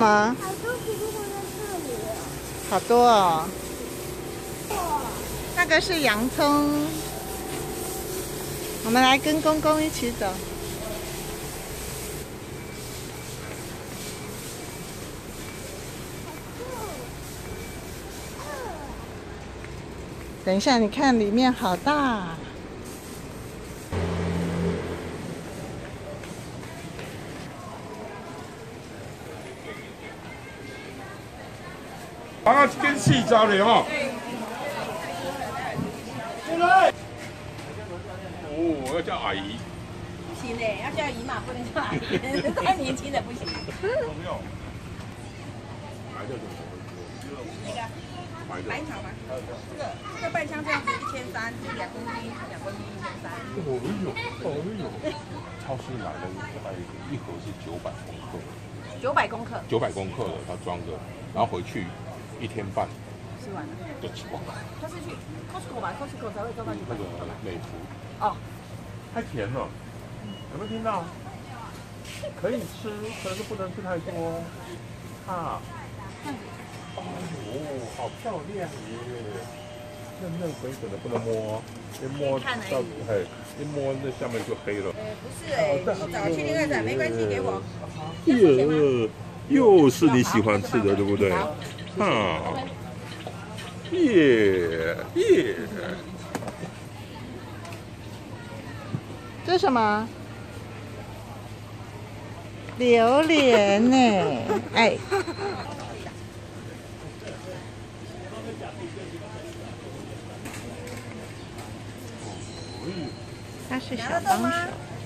么？ 好多皮皮虫在这里。 好多哦。那个是洋葱。我们来跟公公一起走。等一下，你看里面好大。 啊，跟细招的哦。进来。哦，要叫阿姨。 不行嘞，要叫姨妈，不能叫阿姨，太年轻的不行。 不用。白的怎么多？ 那个白草吗？这个半箱这样子1300，2公斤，2公斤1300。 哦呦，超市来的一盒是900公克。 900公克。 900公克的，它装的，然后回去1天半。 吃完了。 就吃光了。 他是去 Costco 吧 ，Costco 才会装到900公克吧？ 美孚。 哦。 太甜了，有没有听到？可以吃，可是不能吃太多。啊。哦，好漂亮耶！嫩嫩粉粉的不能摸，一摸到一摸那下面就黑了。 不是你找去另外找没关系，给我。 又是你喜欢吃的，对不对？啊，耶。 这是什么？榴莲呢？哎。他是小帮手。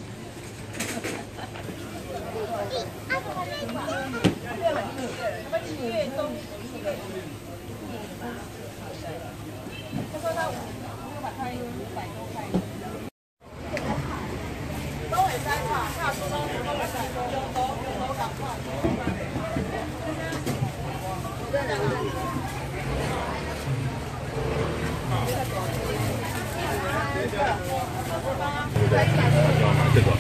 要买这个。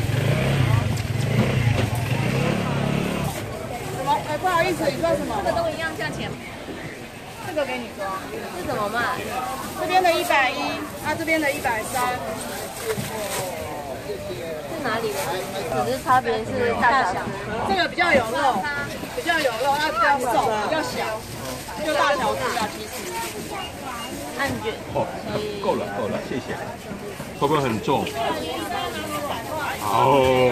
什么？哎，不好意思，你说什么？ 这个都一样价钱。 这个给你装。 是什么嘛？ 这边的110，这边的130。 是哪里的？只是差别是大小。 这个比较有肉，比较比较瘦，比较小，就大小不一样，其实。 按卷。 哦，够了，谢谢。会不会很重？哦。